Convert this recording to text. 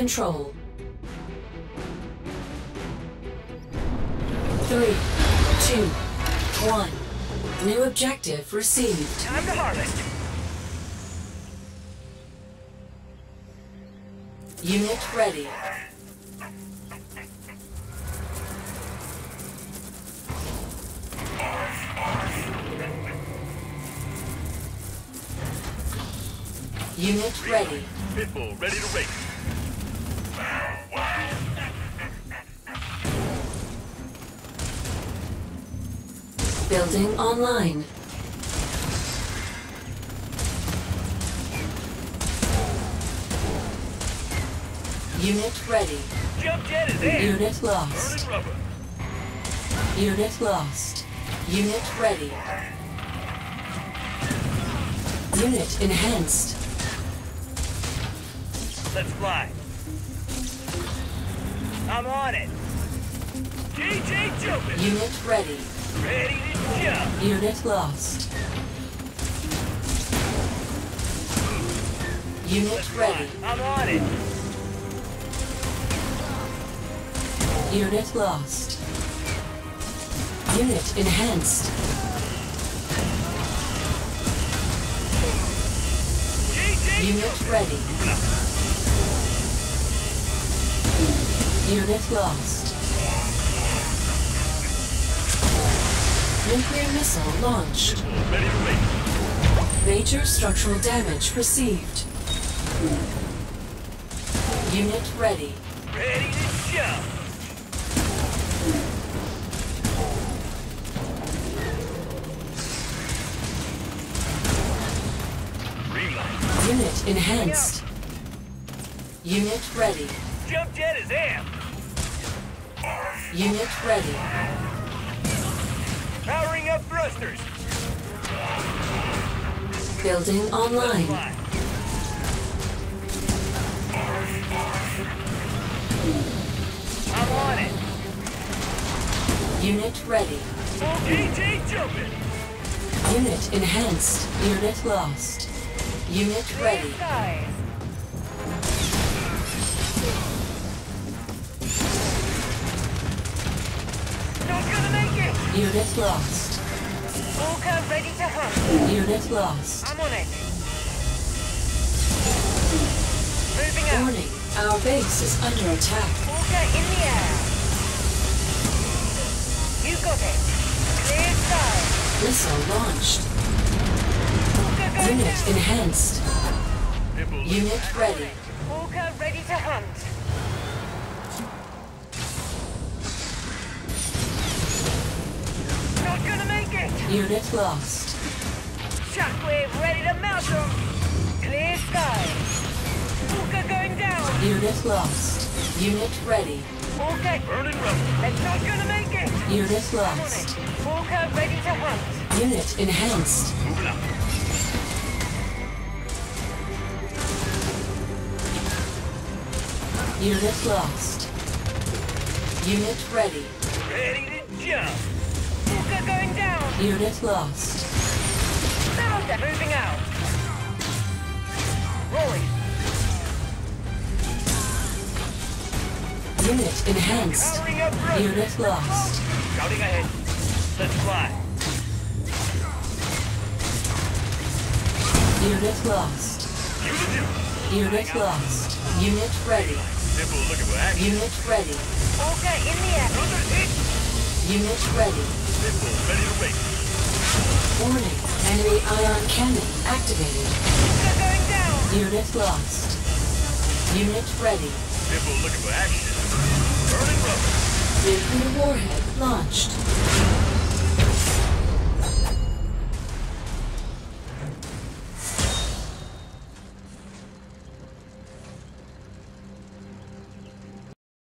control. 3, 2, 1. New objective received. Time to harvest. Unit ready. Unit ready. Pitbull ready to race. Building online. Unit ready. Jump jet is in. Unit lost. Burning rubber. Unit lost. Unit ready. Unit enhanced. Let's fly. I'm on it. JJ jumping. Unit ready. Ready to jump. Unit lost. Unit ready. I'm on it. Unit lost. Unit enhanced. JJ Unit ready. Unit lost. Nuclear missile launched. Pitbull ready to race. Major structural damage received. Unit ready. ready to jump. Green light. Unit enhanced. Unit ready. Jump jet is amped. Unit ready. Powering up thrusters. Building online. Fly. I'm on it. Unit ready. JJ jumping. Unit enhanced. Unit lost. Unit ready. Skies. Not gonna make it. Unit lost. Walker ready to hunt. Unit lost. I'm on it. Moving out. Warning. Our base is under attack. Walker in the air. You got it. Clear sky. Missile launched. Walker going Unit down. enhanced. Pitbull Unit ready. Walker ready to hunt. Not gonna make it. Unit lost. Shockwave ready to mount them. Clear sky. Walker going down. Unit lost. Unit ready. Walker. burning rubber. It's not gonna make it. Unit I'm on lost. it. Walker ready to hunt. Unit enhanced. Moving out. Unit lost. Unit ready. Ready to jump. Walker going down. Unit lost. Mount moving out. Rolling. Unit enhanced. Powering up thrusters. Unit lost. Scouting ahead. Let's fly. Unit lost. You to do. Unit lost. Unit ready. Pitbull looking for action. Unit ready. Walker in the air. Another hit. Unit ready. Pitbull ready to race. Warning. Enemy ion cannon activated. Walker going down. Unit lost. Unit ready. Pitbull looking for action. Burning rubber. Nuclear warhead launched.